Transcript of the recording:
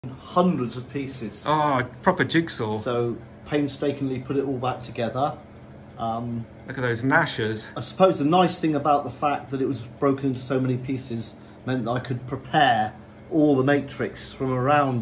hundreds of pieces. Oh, proper jigsaw. So painstakingly put it all back together. Look at those gnashers. I suppose the nice thing about the fact that it was broken into so many pieces meant that I could prepare all the matrix from around